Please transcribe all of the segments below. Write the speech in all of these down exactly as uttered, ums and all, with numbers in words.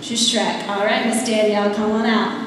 She's Shrek. All right, Miss Danielle, come on out.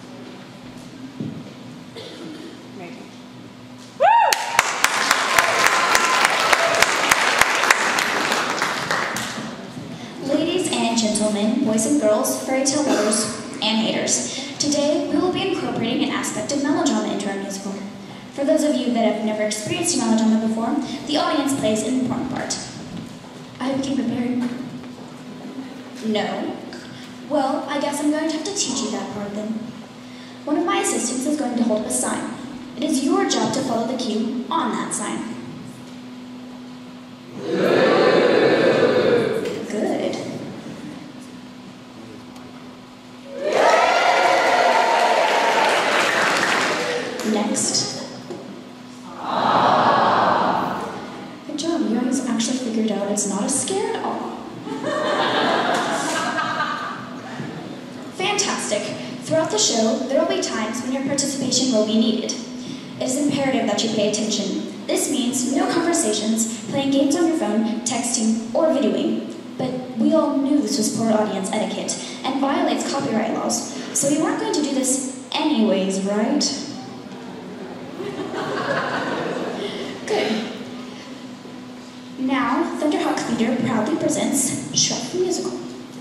Ladies and gentlemen, boys and girls, fairy tale lovers, and haters. Today, we will be incorporating an aspect of melodrama into our musical. For those of you that have never experienced melodrama before, the audience plays an important part. I hope you came prepared. No? Well, I guess I'm going to have to teach you that part then. One of my assistants is going to hold up a sign. It is your job to follow the cue on that sign. Good. Next. Good job, you guys actually figured out it's not a scared aw. Fantastic. Throughout the show, there will be times when your participation will be needed. It is imperative that you pay attention. This means no conversations, playing games on your phone, texting, or videoing. But we all knew this was poor audience etiquette and violates copyright laws, so we weren't going to do this anyways, right? Good. Now, Thunderhawk Theater proudly presents Shrek the Musical.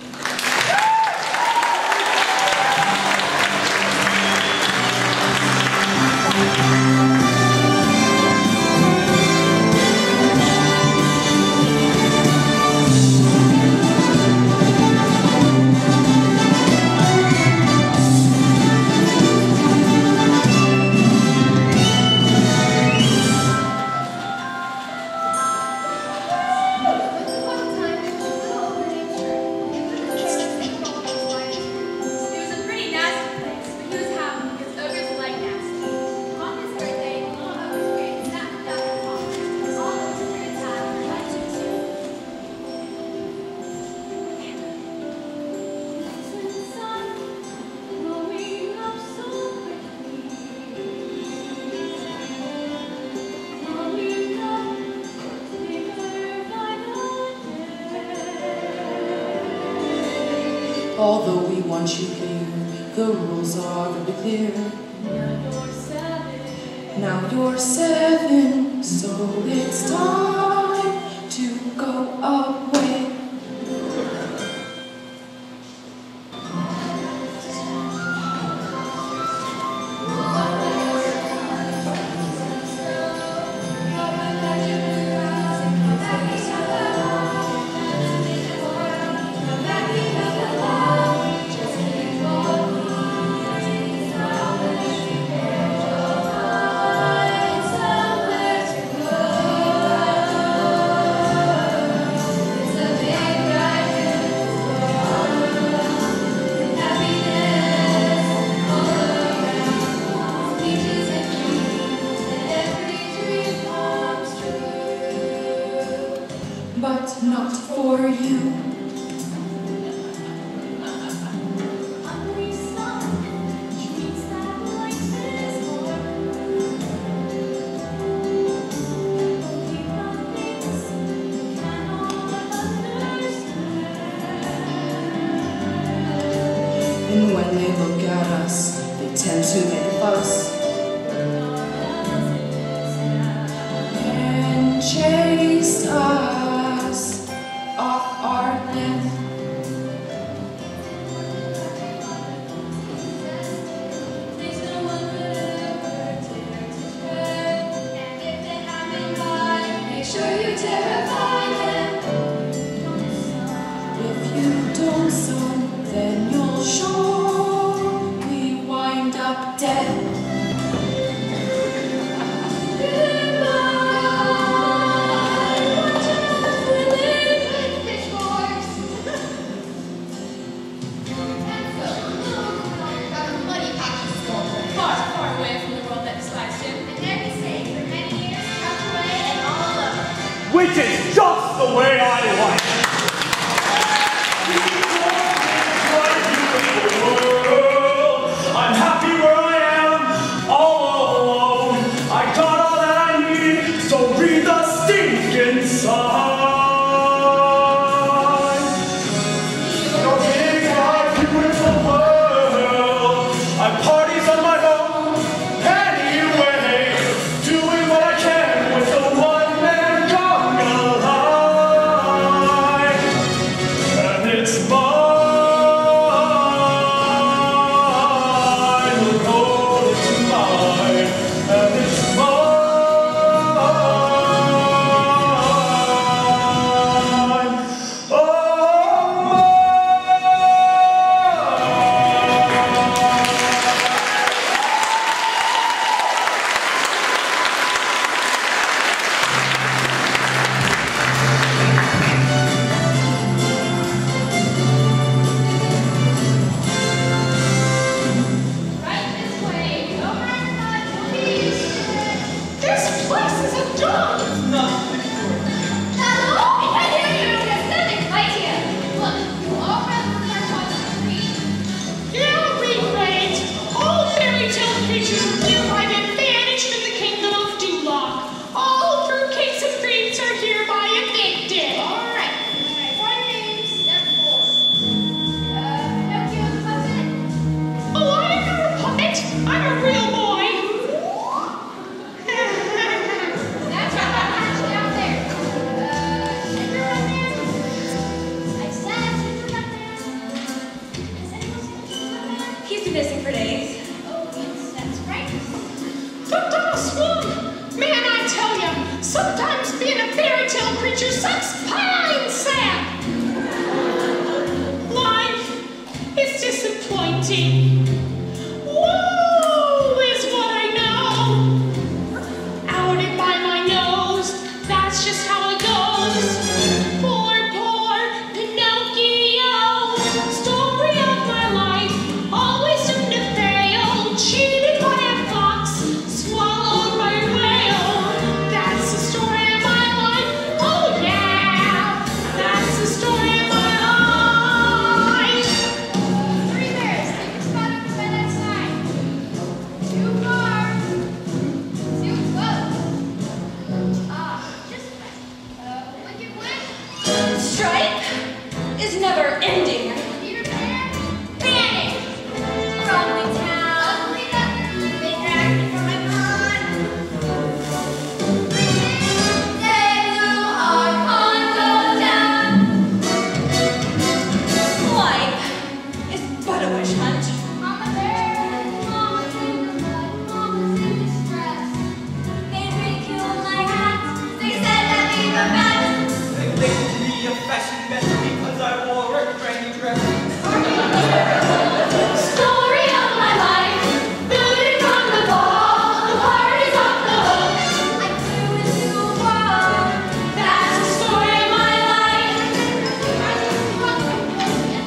Although we want you here, the rules are very clear. Now you're seven. Now you're seven, so it's time to go away. But not for you. And when they look at us, they tend to make a fuss and chase us off our land. There's no one could ever dare to tread, and if they happen by, make sure you terrify them. If you don't so, then you'll surely wind up dead. Which is just the way I like it. I'm happy where I am, all alone. I got all that I need, so read the stinking sign. Your big missing for days. Oh, yes, that's right. But Doss One, man, I tell ya, sometimes being a fairy tale creature sucks pine sap. Life is disappointing. Woe is what I know. Out it by my nose, that's just how it goes. Poor, poor Pinocchio. Story of my life, always doomed to fail. Cheated by a fox, swallowed by a whale. That's the story of my life. Oh yeah, that's the story of my life. Three bears, take your spot up by that sign. Too far. Too close. Ah, just right. Uh, wicked win. Strike is never ending. Peter Bear, panic. Probably town. Ugly duck, they dragged me from my pond. They blew our pond down. Life is but a witch hunt. Mama Bear, Mama's in the mud, Mama's in distress. They ridiculed my hat, they said that we were bad. They linked me a fashion mess because I wore a granny dress. Story of my life, booted from the ball, the party's off the hook. I flew into a wall. That's the story of my life. I just struck a brilliant.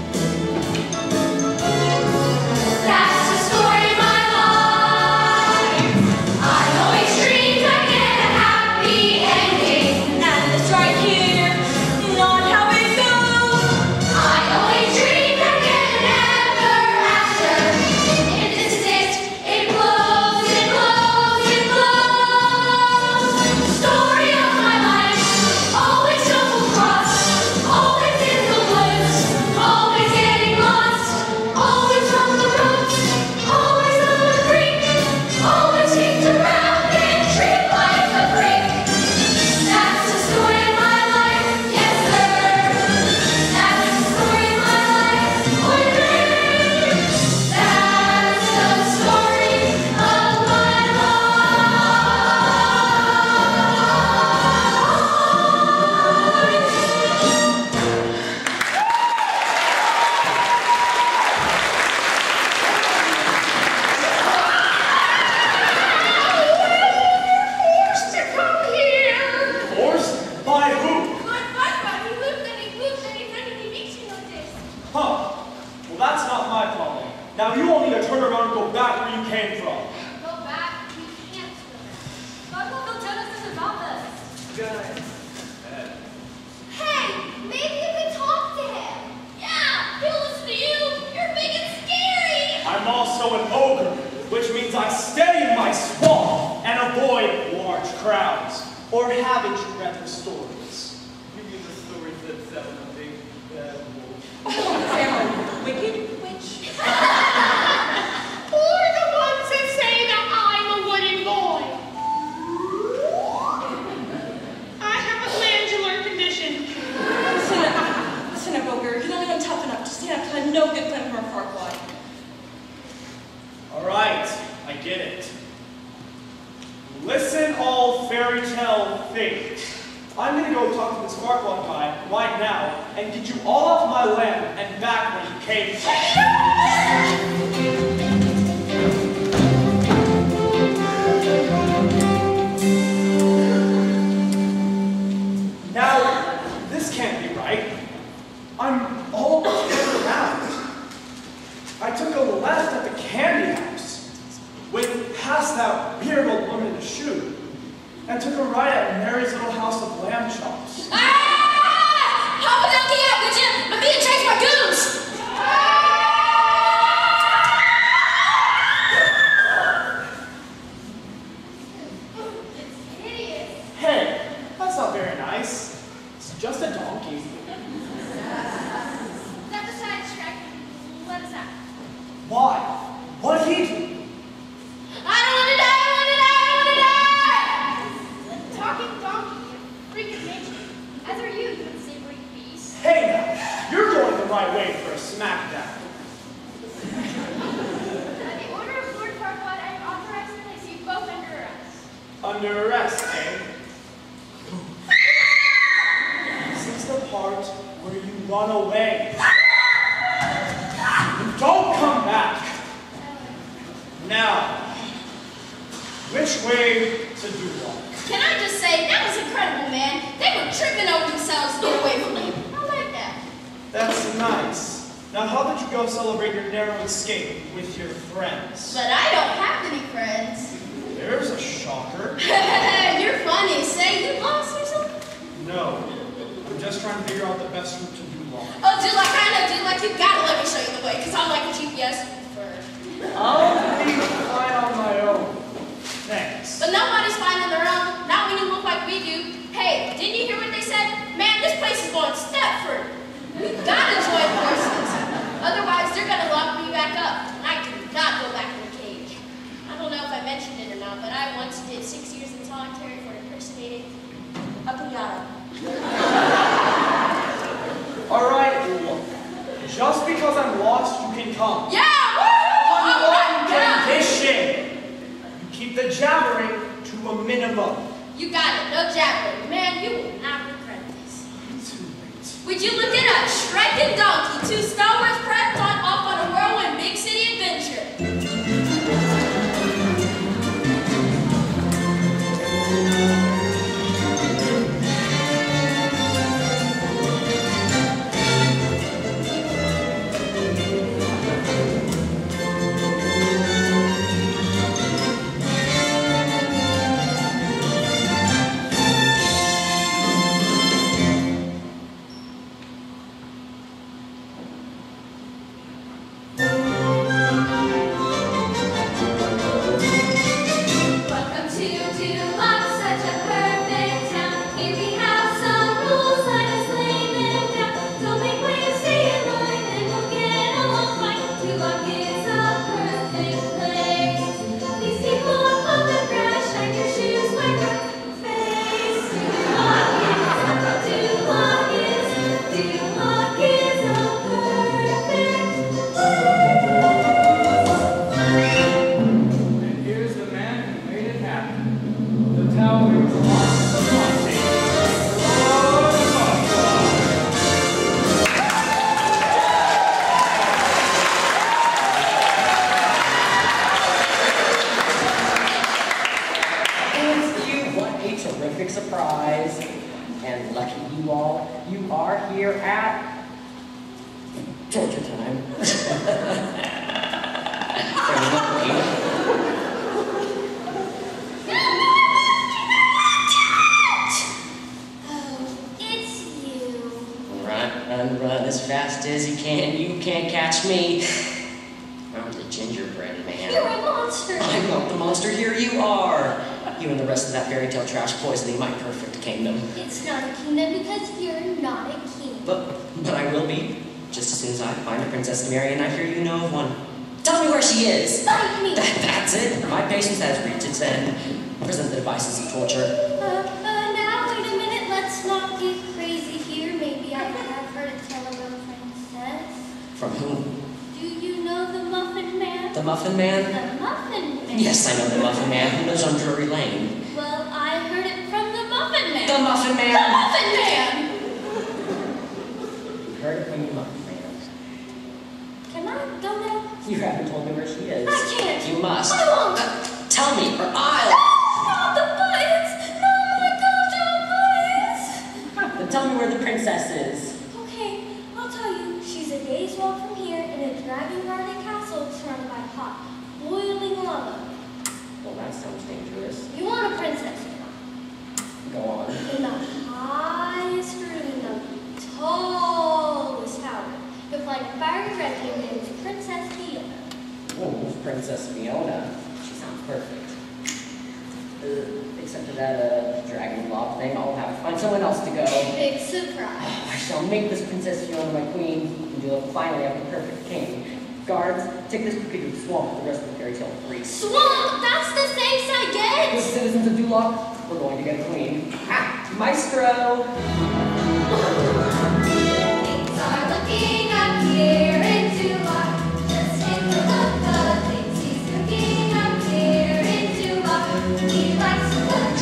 That's the story of my life. I always dreamed I'd get a happy ending. And it's right here, not how it goes. I always dreamed I'd get an ever after. It insists, it blows, it blows, it blows. Story of my life, always double crossed, always in the woods, always getting lost, always from the roots, always on the creek, always kicked around and treated like a freak. That's the story of my life, yes sir. That's the story of my life, oy vey. That's the story of my Forced to come here. Forced? By who? My father, he moved and he moved and he suddenly makes you like this. Huh. Well, that's not my problem. Now you all need to turn around and go back where you came from. Go back, we can't swim. God will go tell us this about us. Good. Hey, maybe you can talk to him. Yeah, he'll listen to you. You're big and scary. I'm also an ogre, which means I stay in my swamp and avoid large crowds. Or haven't you read the stories? You mean the stories that tell the big bad wolf? Wicked witch. Or the ones that say that I'm a wooden boy. I have a glandular condition. Listen up, listen up, ogre. You're the only one tough enough to stand up to a no good plan from a farquad. All right, I get it. Listen, all fairy tale things. I'm gonna go talk to this Farquaad guy right now and get you all off my land and back where you came from. Now, this can't be right. I'm all turned around. I took a left at the candy house, went past that weird old woman in the shoe, and took a right at Mary's little house of lamb chops. Ah! Hop it out the out, would you? I'm being chased by goons. It's hideous. Hey, that's not very nice. It's just a donkey. Step aside, Shrek. Let us out. Why? What'd he do? I don't want to die! I want to die! I want to die! Talking donkey, you freak of nature. As are you, you unsavory beast. Hey now, you're going the right way for a smackdown. under arrest, eh? This is the part where you run away. You don't come back. Now, which way to Duvall? Can I just say, that was incredible, man. They were tripping over themselves to get away from you. I like that. That's nice. Now, how did you go celebrate your narrow escape with your friends? But I don't have any friends. There's a shocker. You're funny. Say you lost or something? No, I'm just trying to figure out the best route to Duvall. Oh, dude, like I know, dude, like you gotta let me show you the way, because I'm like a G P S for. I'll be fine on my own. Thanks. But nobody's fine on their own. Not when you look like we do. Hey, didn't you hear what they said? Man, this place is going Stepford. We gotta join forces. Otherwise, they're gonna lock me back up. And I do not go back in the cage. I don't know if I mentioned it or not, but I once did six years in solitary for impersonating a pinata. All right, look. Just because I'm lost, you can come. Yeah! Woohoo! On All right, one yeah. condition. You keep the jabbering to a minimum. You got it. No jabbering. Man, you will not regret this. Too late. Would you look it up? Shrek and Donkey, two Star Wars preps on off on a whirlwind big city adventure. He likes to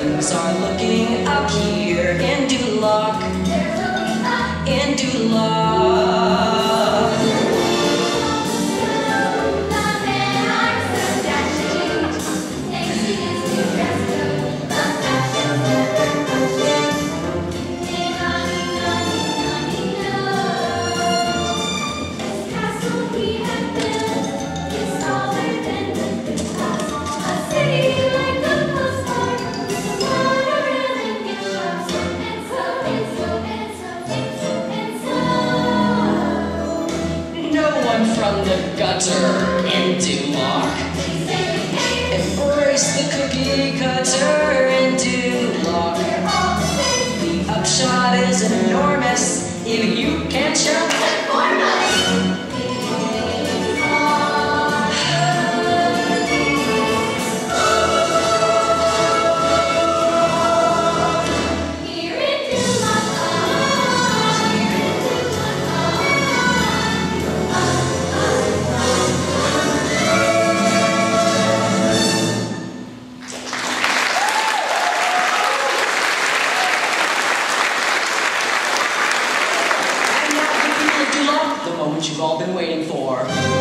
Things are looking up here in Duloc, in Duloc. From the gutter in Duloc. Embrace the cookie cutter in Duloc. The upshot is enormous if you can't shop for money. You've all been waiting for.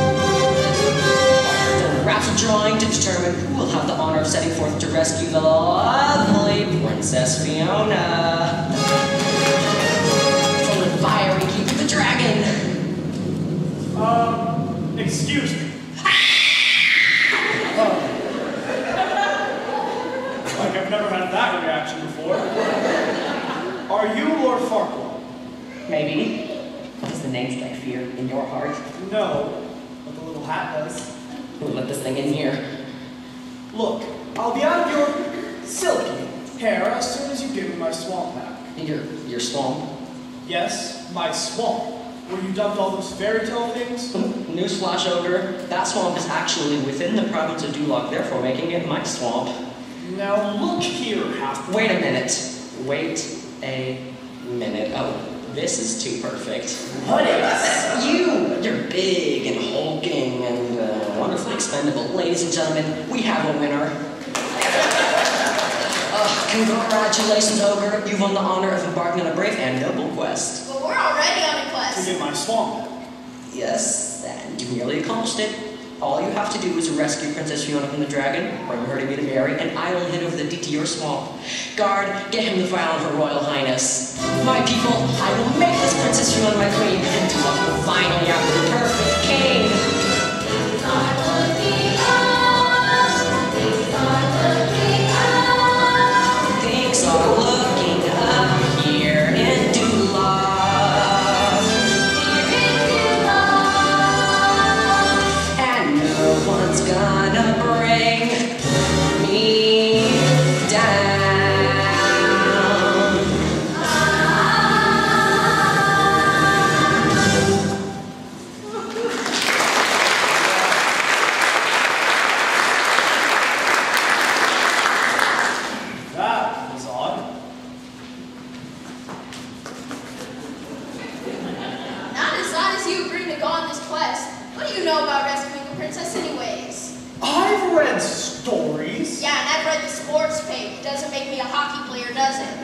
The raffle drawing to determine who will have the honor of setting forth to rescue the lovely Princess Fiona from the fiery keep of the dragon. Um, excuse me. Oh. Like I've never had that reaction before. Are you Lord Farquhar? Maybe. Does the name strike fear in your heart? No, but the little hat does. Who let this thing in here? Look, I'll be out of your silky hair as soon as you give me my swamp back. Your, your swamp? Yes, my swamp. Where you dumped all those fairy tale things? Newsflash, Ogre. That swamp is actually within the province of Duloc, therefore making it my swamp. Now look here, half. Wait a minute. Wait a minute. Oh. This is too perfect. What is? You! You're big and hulking and uh, wonderfully expendable. Ladies and gentlemen, we have a winner. Uh, congratulations, Ogre. You've won the honor of embarking on a brave and noble quest. But we're already on a To quest. get my swamp. Yes, and you nearly accomplished it. All you have to do is rescue Princess Fiona from the dragon, bring her to me to marry, and I will head over the deed to your swamp. Guard, get him the vial of her royal highness. My people, I will make this Princess Fiona my queen, and Duloc will finally have the perfect king. Things are looking up. Things are looking up. Things are looking up here in Duloc. Here in Duloc. And no one's gonna bring me down. That was odd. Not as odd as you agreeing to go on this quest. What do you know about rescuing a princess anyways? I've read stories. Yeah, and I've read the sports page. Doesn't make me a hockey player, does it?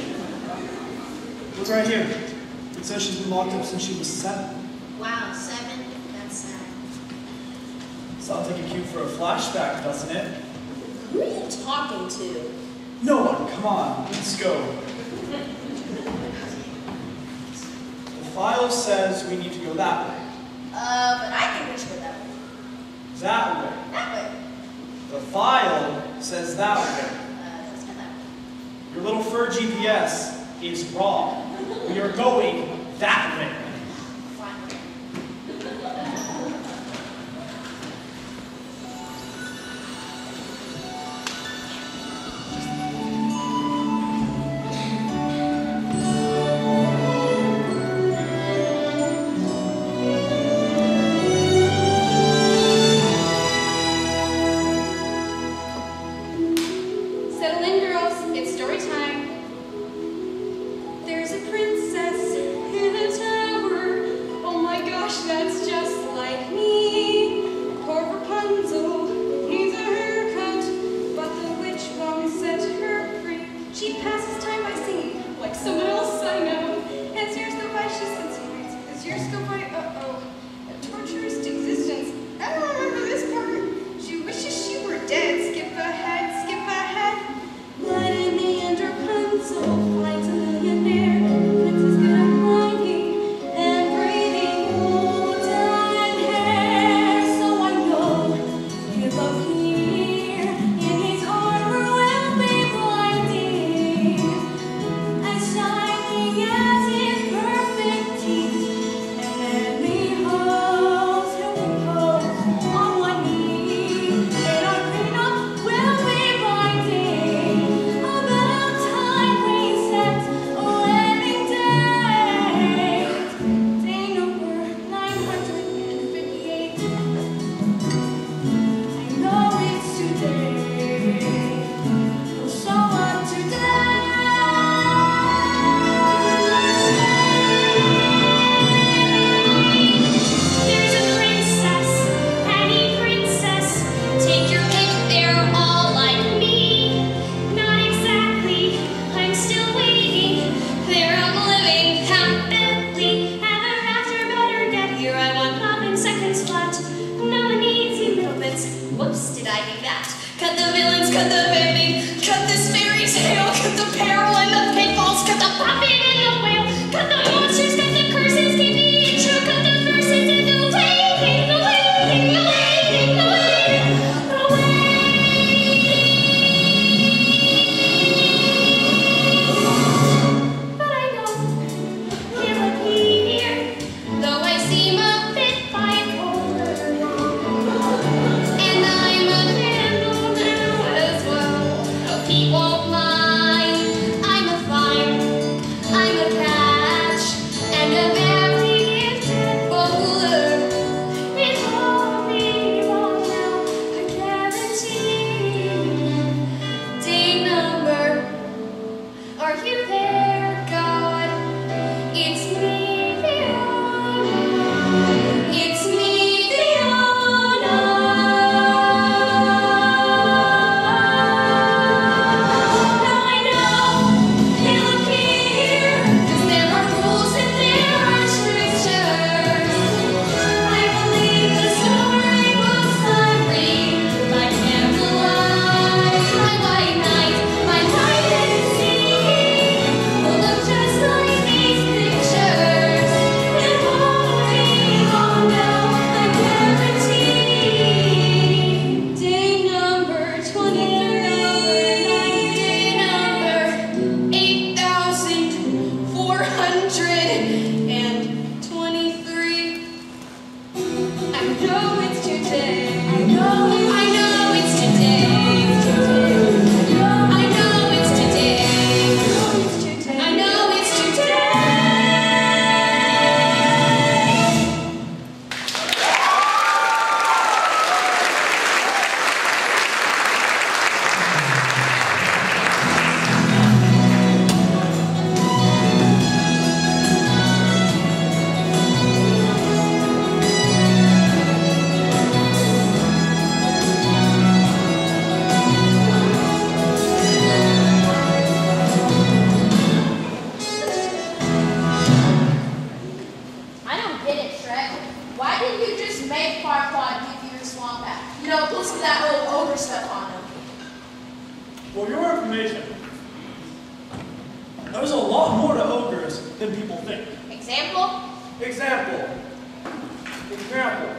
Look right here. It says she's been locked up since she was seven. Wow, seven? That's sad. Sounds like a cue for a flashback, doesn't it? Who are you talking to? No one, come on, let's go. The file says we need to go that way. Uh, but I can reach for that way. That way. That way. The file says that way. Uh, let's go that way. Your little fur G P S is wrong. We are going that way. Fine. Settle in, girls. It's story time. There's a princess in a tower tail, cut the peril and the pitfalls, cut the puppet and the whale, cut the monsters, cut the curses, keep the intro, cut the verses and the waiting, the waiting, the waiting, the waiting, the waiting. But I know he'll appear, though I seem a bit bipolar, and I'm a little new as well. Hope he won't mind. I'm a find, I'm a catch, and a very gifted bowler. It's all me wrong now, I guarantee. Day number, are you there, God? It's me, Fiona. It's me, Fiona. Now I know he'll appear, 'cause there are rules and there are strictures. I believe the storybooks I read by candlelight, my white night, my night at sea will look just like these pictures. It won't be long now, I guarantee. Day number twenty-three, day number eight thousand four hundred twenty-three. I know it's today. I know, I know it's today. I know it's today. I know it's today. I don't get it, Shrek. Why didn't you just make Farquaad give you your swamp back? You know, put some of that old ogre stuff on him. For your information, there's a lot more to ogres than people think. Example? Example. Example.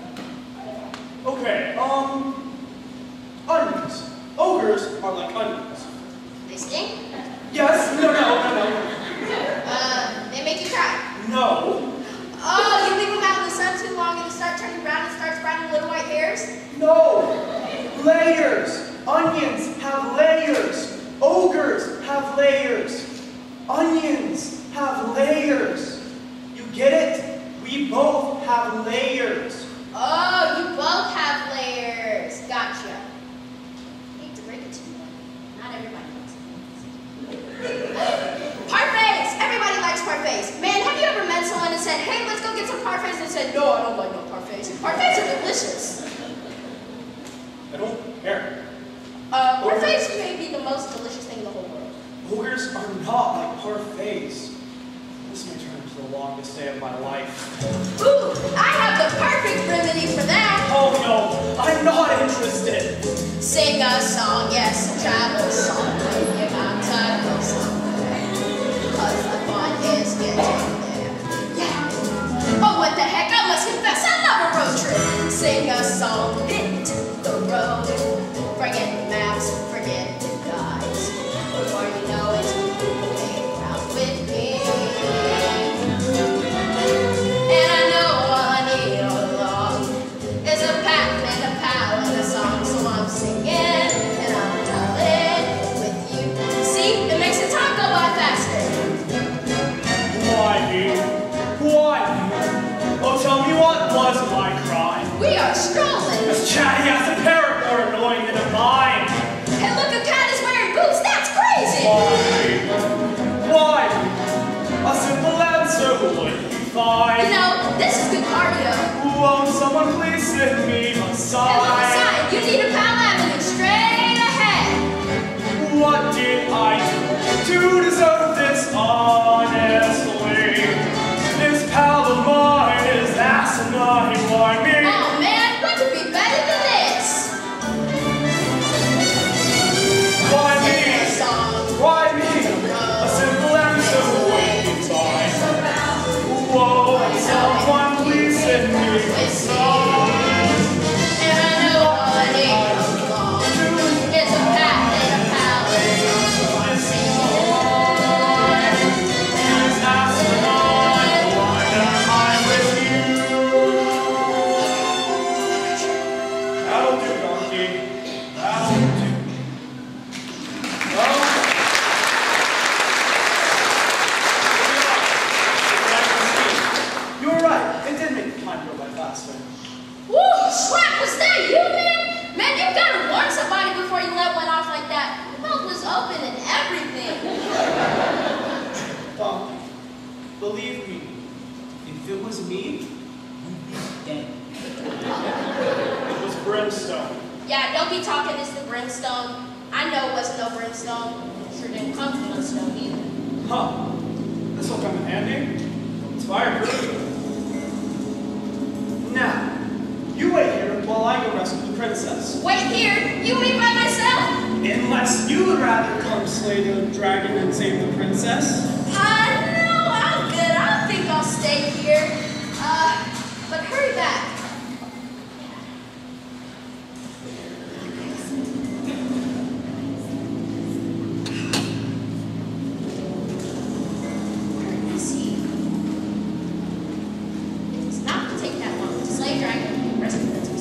Okay, um, onions. Ogres are like onions. They stink? Yes, no, no, no, Uh, they make you cry. no. No. Oh, you leave them out in the sun too long and they start turning brown and start sprouting little white hairs? No! Layers! Onions have layers! Ogres have layers! Onions have layers! You get it? We both have layers! Oh, you both have layers. Gotcha. Hate to break it to you, but not everybody likes it. Parfaits! Everybody likes parfaits. Man, have you ever met someone and said, hey, let's go get some parfaits, and said, no, I don't like no parfaits. Parfaits are delicious. I don't care. Uh, parfaits may be the most delicious thing in the whole world. Ogres are not like parfaits. This may turn into the longest day of my life. Ooh, I have the perfect remedy for that. Oh no, I'm not interested. Sing a song, yes, a travel song. Maybe about time or somewhere. Cause the fun is getting there. Yeah. Oh, what the heck, I must confess, I love a road trip. Sing a song, hit the road. Forget the maps, forget the guides. Before you know it, hang around with me. And I know all I need all along is a pack and a pal and a song, so I'm singing and I'm howling with you. See, it makes the time go by faster. Why me? Why me? Oh, tell me what was my crime? We are strolling. As chatty as a parrot, more annoying than a vine. And look, a cat is wearing boots. That's crazy. Why me? Why me? A simple answer would be fine. You know, this is good cardio. Won't someone please send me And look aside? aside, you need a pal avenue straight ahead. What did I do to deserve this honestly? This pal of mine is asinine. Why me? Oh man, what could be better than this? Why Sing a me? song, If it was me, Dead. it was brimstone. Yeah, don't be talking this the brimstone. I know it wasn't no brimstone. It sure didn't come from no stone either. Huh. This will come in handy. It's fireproof. Now, you wait here while I go rescue the princess. Wait here? You mean by myself? Unless you would rather come slay the dragon and save the princess. Uh, no, I'm good. I don't think I'll stay here. Uh, but hurry back. Where is he? It does not take that long to slay a dragon and rescue the princess.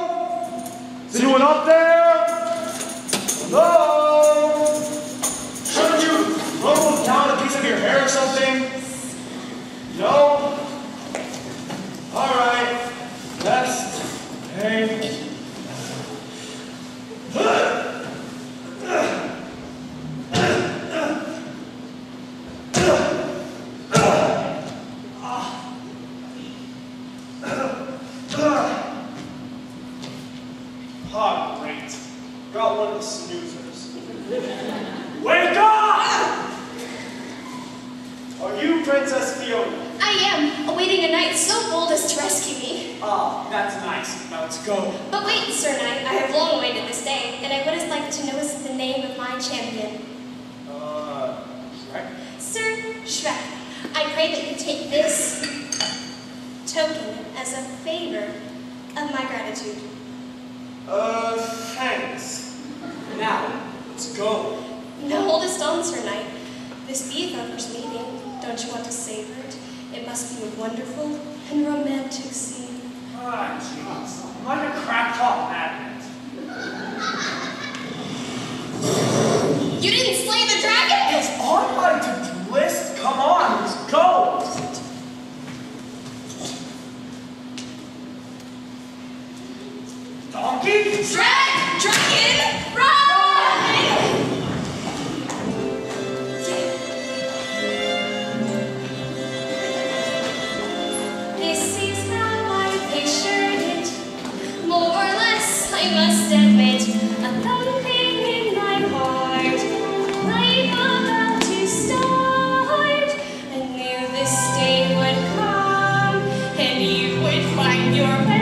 Anyone up there? Hello? to your hair or something? No? Alright. Left. Hey. Ah, great. Got one of the snoozers. Wake up! Are you Princess Fiona? I am, awaiting a knight so bold as to rescue me. Ah, that's nice. Now let's go. But wait, Sir Knight, I have long awaited this day, and I would as like to know is the name of my champion. Uh, Shrek? Sir Shrek, I pray that you take this token as a favor of my gratitude. Uh, thanks. Now, let's go. Now hold a stone, Sir Knight. This be our first meeting. Don't you want to savor it? It must be a wonderful and romantic scene. Ah, jeez. I'm like a crackpot magnet. You didn't slay the dragon? It's on my to-do list. Come on, let's go. Donkey? Shrek! Dragon! Run! This is how I pictured it. More or less, I must admit, a thumping in my heart. Life about to start. I knew this day would come, and you would find your way.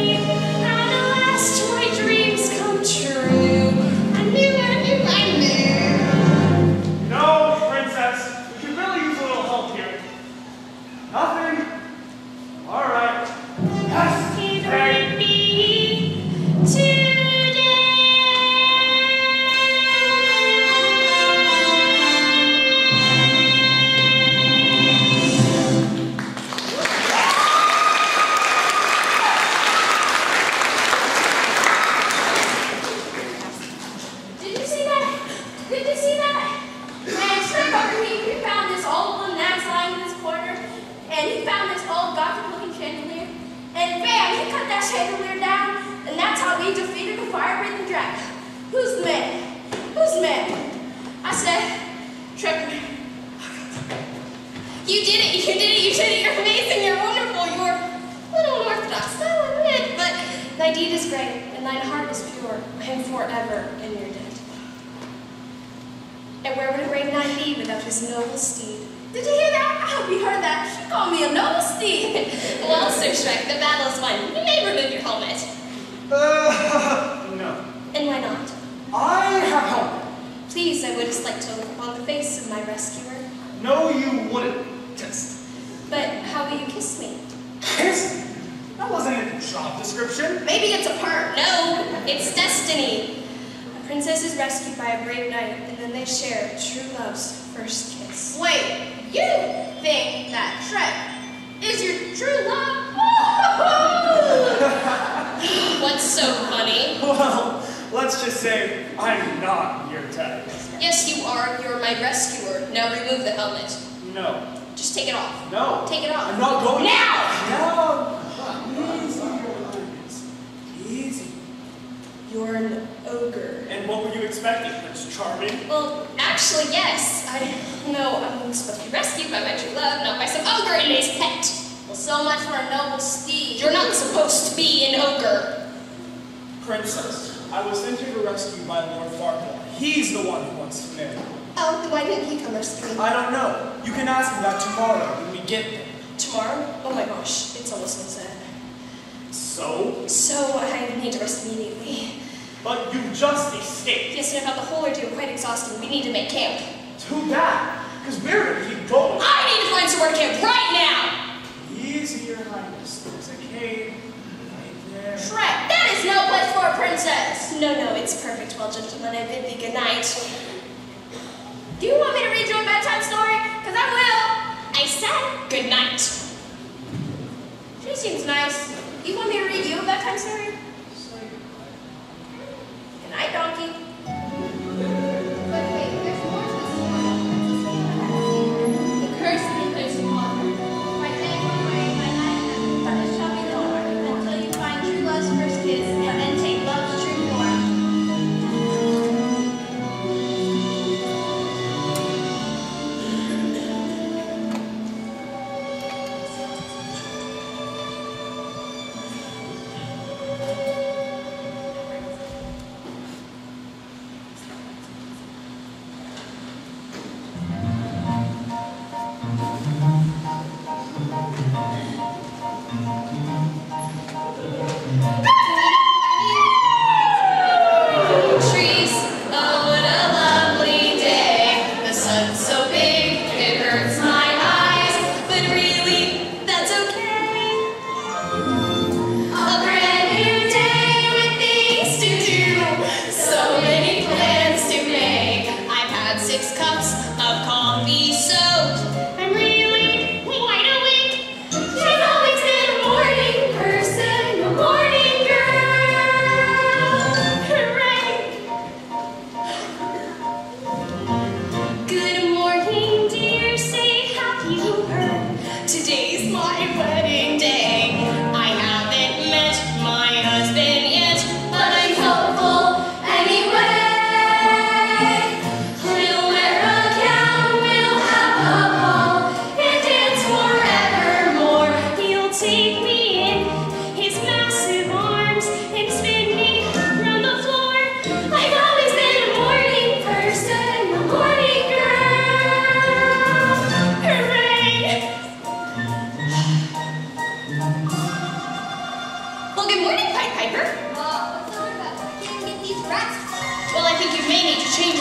Nothing? All right. Yes. It Hey. would be today. Did you see that? Did you see that? Man, Shrek over here, he found this old one that's lying in this corner. And he found this old gothic-looking chandelier, and bam, he cut that chandelier down, and that's how we defeated the fire-breathing dragon. Who's the man? Who's the man? I said, Shrek. You did it, you did it, you did it, you're amazing, you're wonderful, you're a little unorthodox, I'll admit, but thy deed is great, and thine heart is pure. I am forever in your debt. And where would a brave knight be without his noble steed? Did you hear that? I hope you heard that. She called me a noble steed. Well, Sir Shrek, the battle is won. You may remove your helmet. Uh, no. And why not? I have help. Please, I would just like to look upon the face of my rescuer. No, you wouldn't. Just But how will you kiss me? kiss. That wasn't in the job description. Maybe it's a part. No, it's destiny. A princess is rescued by a brave knight, and then they share true love's first kiss. Wait, you think that Shrek is your true love? What's so funny? Well, let's just say I'm not your type. Yes, you are. You're my rescuer. Now remove the helmet. No. Just take it off. No. Take it off. I'm not going. Now! No. Easy. Easy. You're an ogre. And what were you expecting, Prince Charming? Well, actually, yes. I know I'm supposed to be rescued by my true love, not by some ogre and his pet. Well, so much for a noble steed. You're not supposed to be an ogre. Princess, I was sent here to rescue by Lord Farquhar. He's the one who wants to marry. Oh, why didn't he come rescue me? I don't know. You can ask him that tomorrow when we get there. Tomorrow? Oh my gosh, it's almost sunset. So? So I need to rest immediately. But you just escaped. Yes, and I found the whole ordeal quite exhausting. We need to make camp. Too bad, because we're going to keep going. I need to find somewhere to camp right now! Easy, Your Highness. There's a cave right there. Shrek, that is no place for a princess. No, no, it's perfect. Well, gentlemen, I bid thee good night. Do you want me to read you a bedtime story? Because I will. I said good night. She seems nice. Do you want me to read you a bedtime story? Good night, donkey. But wait, there's more to the story.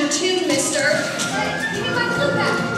the tune, mister. Hey, give me my flute back.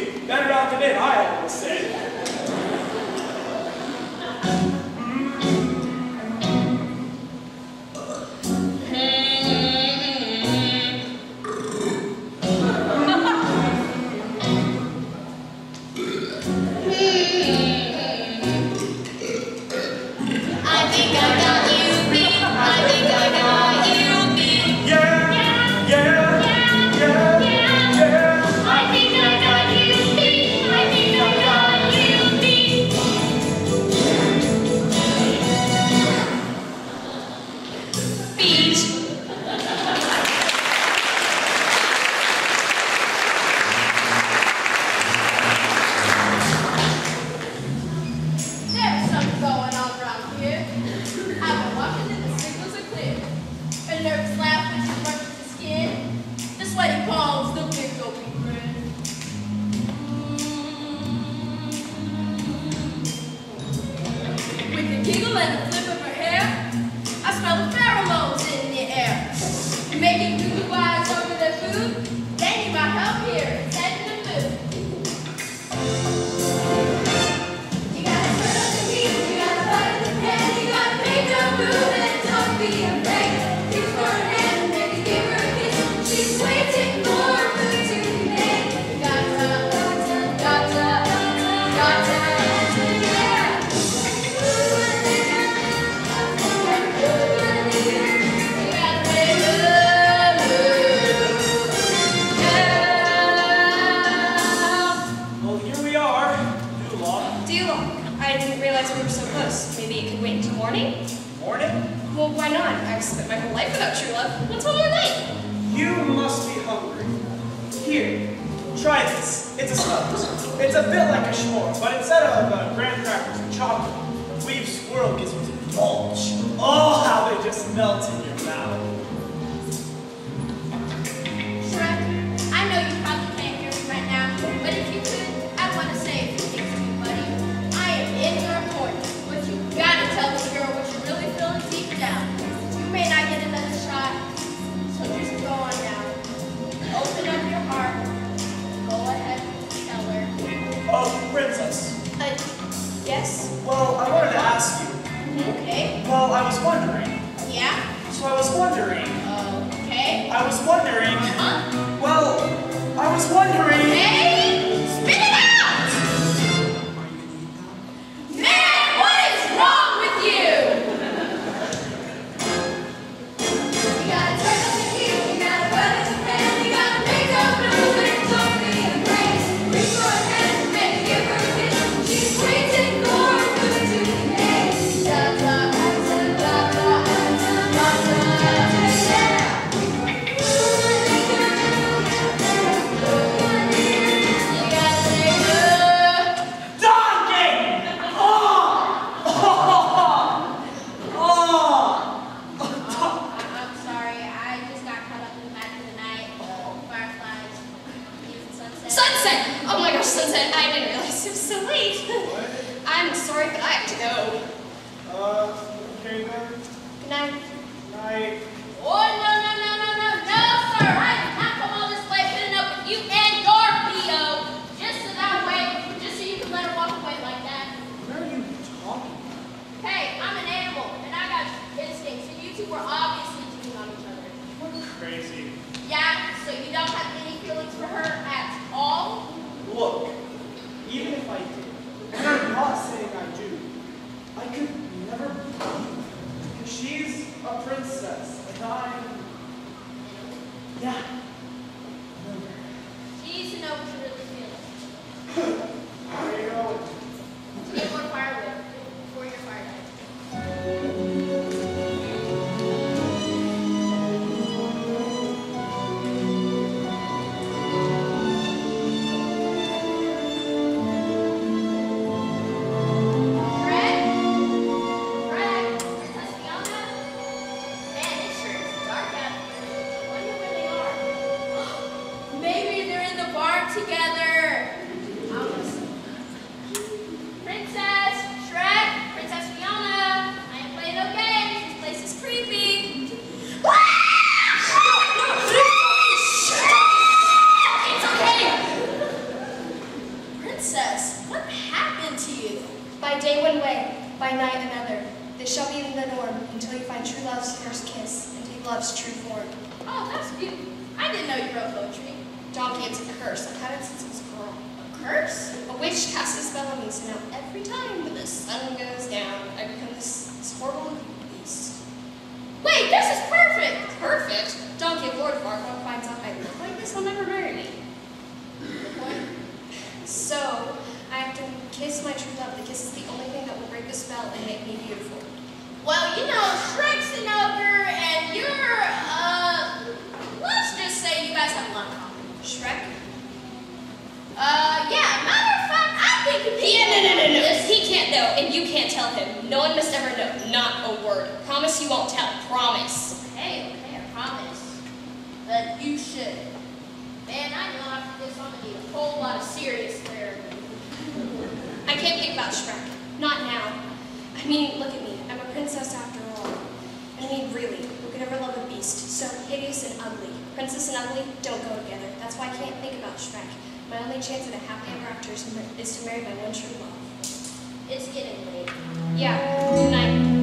Better out than it, I always say. Mm. wiggle and the flip of her hair. I smell the pheromones in the air. And making blue eyes over their food. They need my help here, setting the mood. You gotta turn up the heat, you gotta butter the pan, you gotta make her move and don't be afraid. Reach for her hand and maybe give her a kiss. She's waiting for food to be made. You gotta, gotta, gotta, gotta, yeah. You gotta make her move, yeah. Well, here we are. Duvall. Duvall, I didn't realize we were so close. Maybe it could wait until morning? Morning? Well, why not? I've spent my whole life without true love. What's one more night? You must be hungry. Here, try this. It's a sponge. It's a bit like a s'more, but instead of uh, graham crackers and chocolate, we've swirl gives you to indulge. Oh, how they just melt in your mouth. Shrek, I know you probably can't hear me right now, but if you could, I want to say a few things to you, buddy. I am in your corner, but you gotta tell this girl what you're really feeling deep down. You may not get another shot, so just go on now. Open up your heart. Go ahead and tell her. Oh, princess. Uh, yes? Well, I wanted to ask you. Okay. Well, I was wondering. Yeah? So I was wondering. Okay. I was wondering. Huh? Well, I was wondering. Hey! Spit it out! Man, what is wrong with you? You gotta turn up the heat, you gotta butter the pan, you gotta make her move and don't be afraid. Reach for her hand and maybe give her a kiss. She's waiting for food to be made. Da da da da da da da da yeah. You gotta make her. Donkey! Oh! Oh! Oh! I'm sorry, I just got caught up in the back of the night. Uh, fireflies, even sunset. Sunset! Oh my gosh, sunset. I didn't realize it was so late. I'm sorry, but I have to go. Uh, okay then. Good night. Night. Oh, no, no, no, no, no, no, sir. I did not come all this way putting up with you and your B O. Just so that way, just so you can let her walk away like that. What are you talking about? Hey, I'm an animal, and I got instincts, and you two were obviously cheating on each other. Crazy. Yeah, so you don't have any feelings for her at all? Look, even if I did, and I'm not saying I do, I could never believe her. She's a princess, and I'm... Yeah. She needs to know what you really feel. There you go. To get more firewood before your fire dies. Fred? Fred? Princess Fiona? Man, it sure is dark out here. I wonder where they are. Maybe they're in the barn together. I'll listen. Princess, Shrek, Princess Fiona. I ain't playing no games. This place is creepy. It's okay. Princess, what happened to you? By day one way, by night another. This shall be the norm until you find true love's first kiss and take love's true form. Oh, that's beautiful. I didn't know you wrote poetry. Donkey, it's a curse. I've had it since I was a girl. A curse? A witch casts a spell on me, so now every time that the sun goes down, I become this, this horrible beast. Wait, this is perfect. Perfect? Donkey, if Lord Farquaad finds out I look like this, he'll never marry me. Good point. So, I have to kiss my true love. The kiss is the only thing that will break the spell and make me beautiful. Well, you know, Shrek's an ogre, and you're, uh, let's just say you guys have a lot in common. Shrek? Uh, yeah, matter of fact, I think he Yeah, no, no, no, no. He can't know, and you can't tell him. No one must ever know. Not a word. Promise you won't tell. Promise. Okay, okay, I promise. But you should. Man, I know after this I'm gonna need a whole lot of serious therapy. I can't think about Shrek. Not now. I mean, look at me. princess after all. I mean, really, who could ever love a beast so hideous and ugly? Princess and ugly don't go together. That's why I can't think about Shrek. My only chance at a happy ever after is to, is to marry my one true love. It's getting late. Yeah, good night.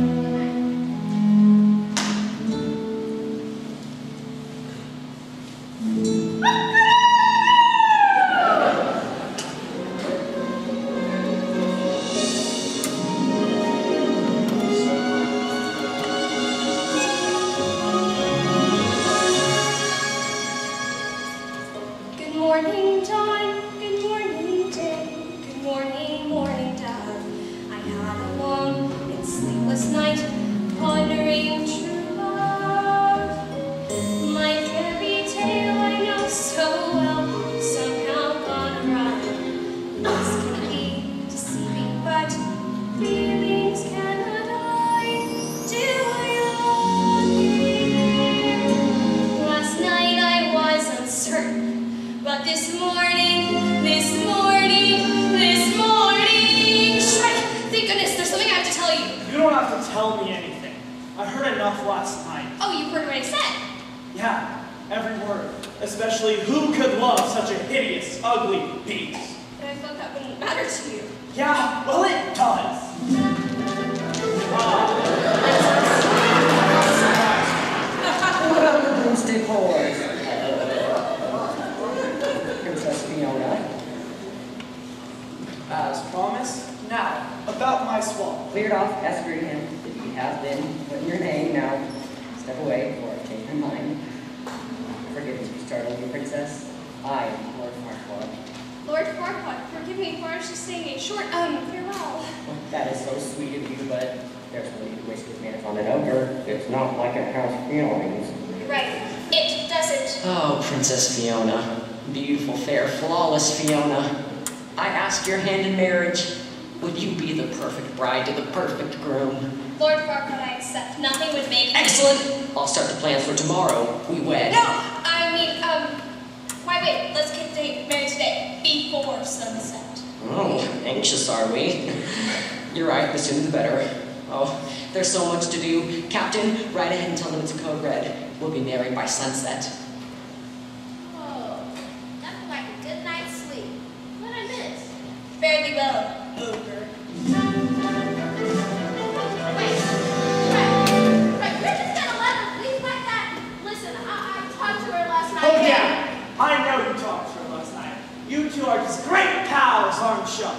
Good morning, dawn. Good morning, day. Good morning, morning dawn. I had a long and sleepless night, pondering true love. My fairy tale I know so well, somehow gone awry. This can be deceiving, but feelings cannot hide. Do I love you? Last night I was uncertain, but this morning, this morning, this morning, Shrek! Thank goodness, there's something I have to tell you. You don't have to tell me anything. I heard enough last night. Oh, you heard what I said. Yeah, every word. Especially who could love such a hideous, ugly beast? But I thought that wouldn't matter to you. Yeah, well it does. Ah. What about the broomstick horse? Princess Fiona. As promised, now, about my swamp. Cleared off, escorting him. If he has been putting your name now, step away before I change my mind. Forgive me to startle you, Princess. I am Lord Farquaad. Lord Farquaad, forgive me for I was just saying a short, um, farewell. That is so sweet of you, but there's no need to waste his manners on an ogre. It's not like it has feelings. You're right. It doesn't. Oh, Princess Fiona. Beautiful, fair, flawless Fiona. I ask your hand in marriage. Would you be the perfect bride to the perfect groom? Lord Farquaad, I accept. Nothing would make Excellent! I'll start the plans for tomorrow. We wed. No! I mean, um, why wait? Let's get to married today, before sunset. Oh, anxious are we? You're right, the sooner the better. Oh, there's so much to do. Captain, ride ahead and tell them it's a code red. We'll be married by sunset. Oh, nothing like a good night's sleep. What I miss? Fairly well, ogre. Wait, Shrek, Shrek, you're just gonna let her leave like that? Listen, I, I talked to her last night. Oh yeah, I know you talked to her last night. You two are just great pals, aren't you?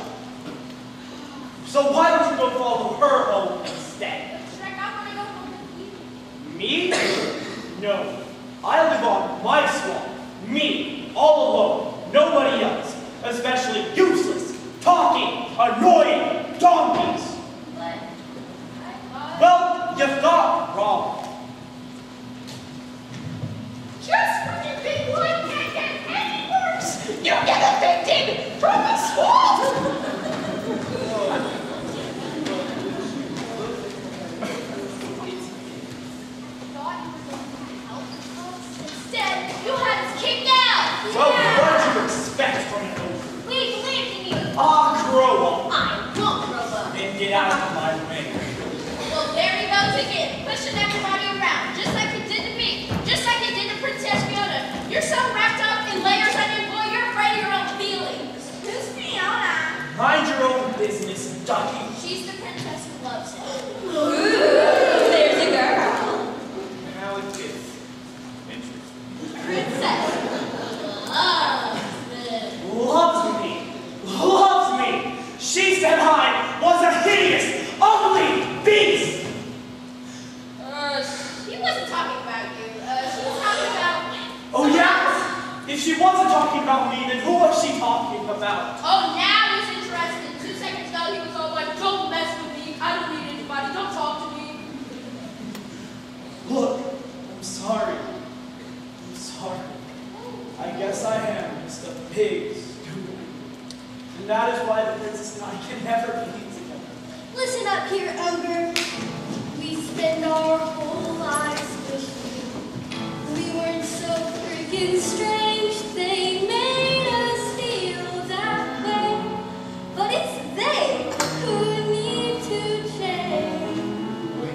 So why don't you go follow her home instead? Shrek, I want to go home with you. Me? No. I live on my swamp. Me. All alone. Nobody else. Especially useless, talking, annoying donkeys. But I thought... Well, you thought wrong. Just when you think life can't get any worse, You get evicted from the swamp! thought you were going to help us. Instead, you had us kicked out. Well, what did you expect from an ogre? We believed in you. Ah, grow up I won't grow up. and get out of my way. Well, there he goes again, pushing everybody around, just like he did to me, just like he did to Princess Fiona. You're so wrapped up in layers on your boy, you're afraid of your own feelings. Who's Fiona? Mind your own business, ducky. She's the princess who loves him. There's a girl. Now it is interesting. Princess loves him. Loves me. Loves me. She said I was a hideous, ugly beast. Uh, she wasn't talking about you. Uh, she was talking about... Oh yeah? If she wasn't talking about me, then who was she talking about? Oh, now he's interested. Two seconds ago, he was all like, don't mess with me. I don't need anybody. Don't talk to me. Look, I'm sorry. I'm sorry. I guess I am just a pig stupid. And that is why the princess and I can never be together. Listen up here, ogre. We spend our whole lives with you. We weren't so freaking strange. They made us feel that way. But it's they who need to change.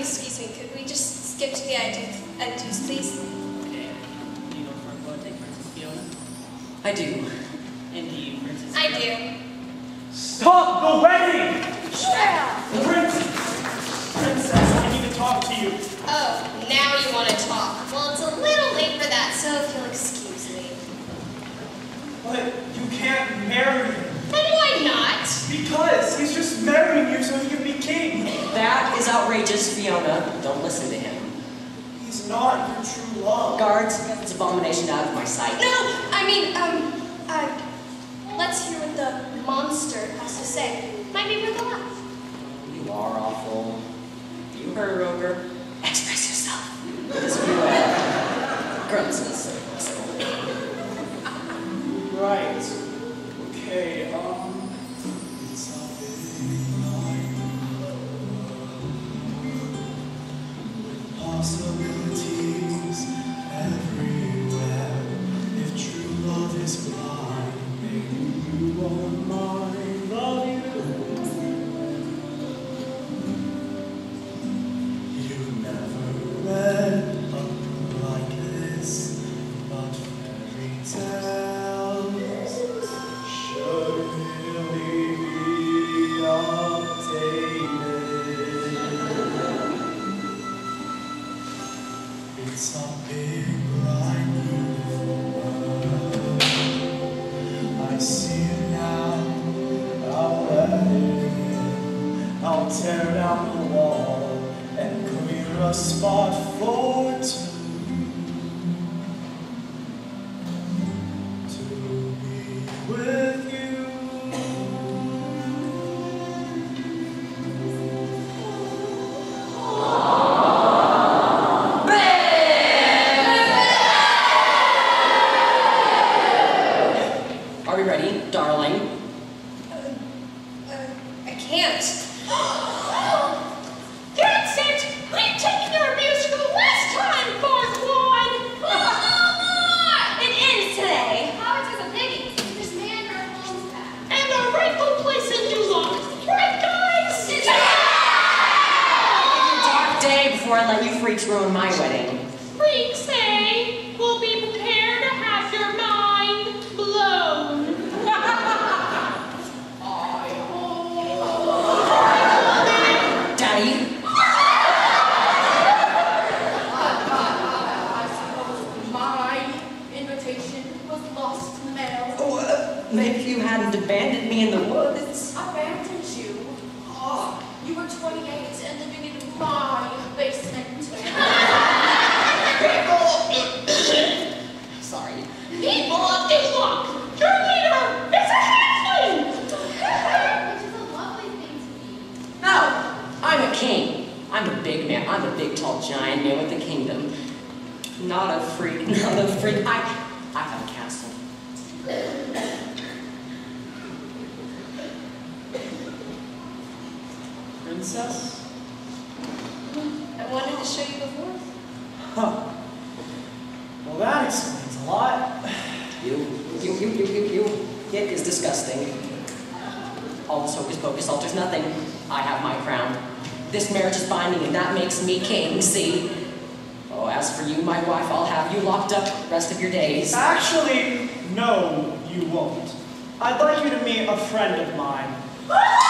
excuse me, could we just skip to the adieux, please? Okay. Do you know for what take Princess Fiona? I do. And do you, Princess I Fiona? do. Stop the wedding! Yeah. Princess! Princess, I need to talk to you. Oh, now you want to talk. Well, it's a little late for that, so if you'll excuse me. But you can't marry him. And why not? Because he's just marrying you so he can be king. That is outrageous, Fiona. Don't listen to him. He's not your true love. Guards, it's abomination out of my sight. No, I mean, um, uh, let's hear what the monster has to say. Might be worth a laugh. You are awful. You heard, Ogre. Express yourself. As you uh, grunts. Right. Okay, um... It's a big night with possibilities everywhere. If true love is blind, maybe you won't mind. Love you. You've never read a book like this, but fairy tales should really be updated. It's a big, bright, beautiful world. I see it now. I'll let it in. I'll tear down the wall and clear a spot for two. To be with you. Are we ready, darling? Uh, uh, I can't. That's it! I'm taking your abuse for the last time, Part One! It ends today. Ours is a piggy. This man our home's back. And our rightful place in Duvall. Right, guys? Dark day before I let you freaks ruin my wedding. Freaks, eh? We'll be prepared to have your mind blown. Daddy? My invitation was lost in the mail. Oh, uh, maybe you hadn't abandoned me in the woods. Abandoned you? Oh, you were twenty-eight and living in my basement. Sorry. People of Duvall, your leader is a halfling! Which is a lovely thing to be. No, I'm a king. I'm a big man. I'm a big, tall, giant man with a kingdom. Not a freak. Not a freak. I, I have a castle. Princess? I wanted to show you before. Huh. Well, that explains a lot. You, you, you, you, you, you. It is disgusting. All this hocus pocus alters nothing. I have my crown. This marriage is binding, and that makes me king, see? Oh, as for you, my wife, I'll have you locked up the rest of your days. Actually, no, you won't. I'd like you to meet a friend of mine.